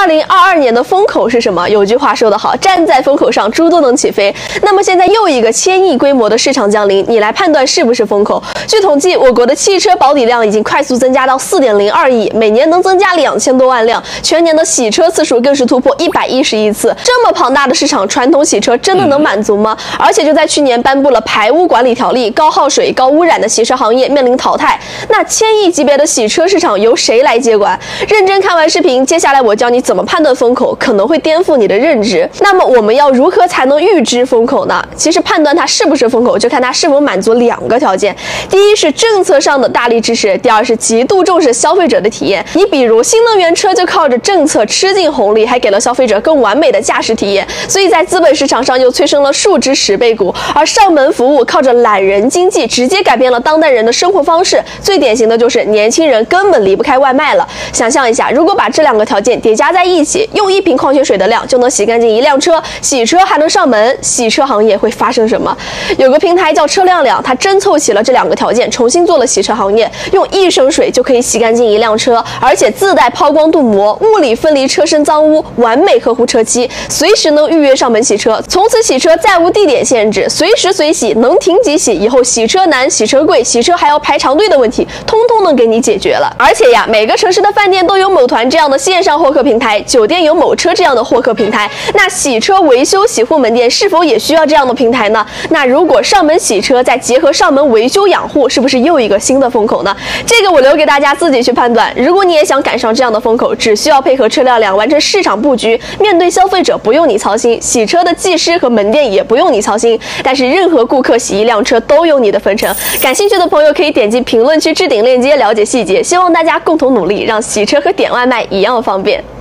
2022年的风口是什么？有句话说得好，站在风口上，猪都能起飞。那么现在又一个1000亿规模的市场降临，你来判断是不是风口？据统计，我国的汽车保底量已经快速增加到4.02亿，每年能增加2000多万辆，全年的洗车次数更是突破110亿次。这么庞大的市场，传统洗车真的能满足吗？而且就在去年颁布了排污管理条例，高耗水、高污染的洗车行业面临淘汰。那1000亿级别的洗车市场由谁来接管？认真看完视频，接下来我教你怎么判断风口，可能会颠覆你的认知。那么我们要如何才能预知风口呢？其实判断它是不是风口，就看它是否满足2个条件。第一是政策上的大力支持，第二是极度重视消费者的体验。你比如新能源车就靠着政策吃尽红利，还给了消费者更完美的驾驶体验，所以在资本市场上又催生了数只10倍股。而上门服务靠着懒人经济，直接改变了当代人的生活方式。最典型的就是年轻人根本离不开外卖了。想象一下，如果把这2个条件叠加在一起，用1瓶矿泉水的量就能洗干净1辆车，洗车还能上门，洗车行业会发生什么？有个平台叫车辆量，它真凑齐了这2个条件，重新做了洗车行业，用1升水就可以洗干净1辆车，而且自带抛光镀膜，物理分离车身脏污，完美呵护车漆，随时能预约上门洗车。从此洗车再无地点限制，随时随洗，能停即洗。以后洗车难、洗车贵、洗车还要排长队的问题，通通能给你解决了。而且呀，每个城市的饭店都有某团这样的线上获客平台，酒店有某车这样的获客平台。那洗车维修洗护门店是否也需要这样的平台呢？那如果上门洗车再结合上门维修养护，是不是又一个新的风口呢？这个我留给大家自己去判断。如果你也想赶上这样的风口，只需要配合车辆量完成市场布局，面对消费者不用你操心，洗车的技师和门店也不用你操心，但是任何顾客洗1辆车都有你的分成。感兴趣的朋友可以点击评论区置顶链接了解细节。希望大家共同努力，让洗车和点外卖一样方便。